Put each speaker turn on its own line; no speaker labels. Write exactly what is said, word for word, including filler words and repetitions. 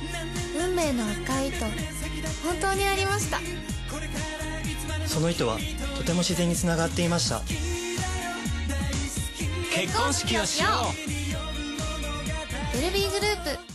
運命の赤い糸、本当にありました。
その糸はとても自然につながっていました。
結婚式をしよう。
ベルビーグループ